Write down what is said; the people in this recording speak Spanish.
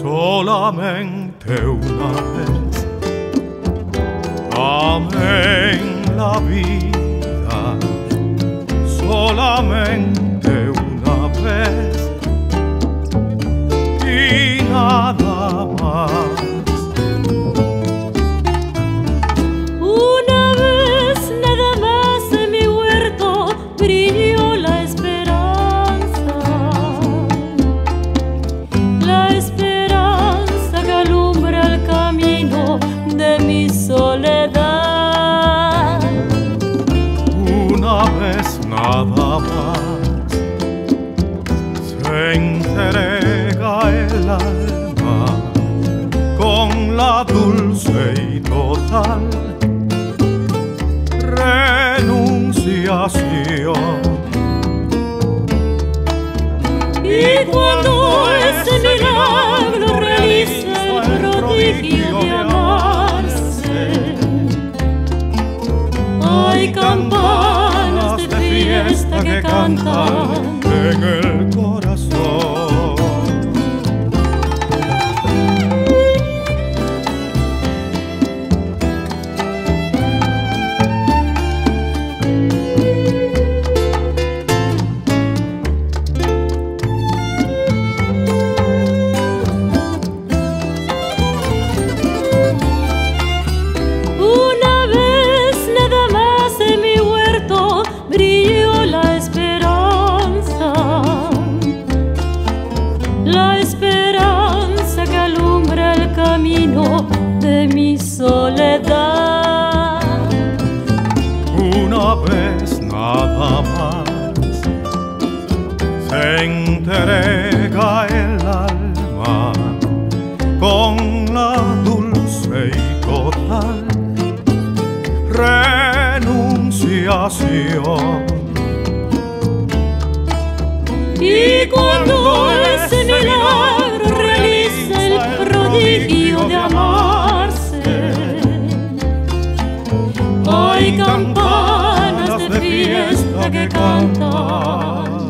solamente una vez amé en la vida, solamente una vez y nada más. Una vez nada más en mi huerto brilló la esperanza que alumbra el camino de mi soledad. Una vez nada más se entrega el alma con la dulce y total renunciación. Y cuando ese milagro realiza el prodigio de amarse, hay campanas de fiesta que cantan en el corazón. La esperanza que alumbra el camino de mi soledad. Una vez nada más se entrega el alma con la dulce y total renunciación. Y cuando ese milagro realiza el prodigio de amarse, hay campanas de fiesta que cantan